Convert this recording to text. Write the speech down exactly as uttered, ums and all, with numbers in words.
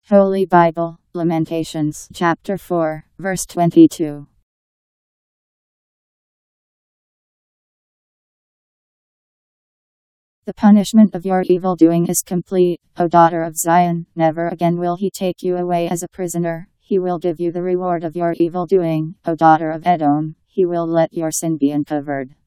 Holy Bible Lamentations Chapter four, verse twenty-two. The punishment of your evil doing is complete, O daughter of Zion. Never again will he take you away as a prisoner. He will give you the reward of your evil doing, O daughter of Edom. He will let your sin be uncovered.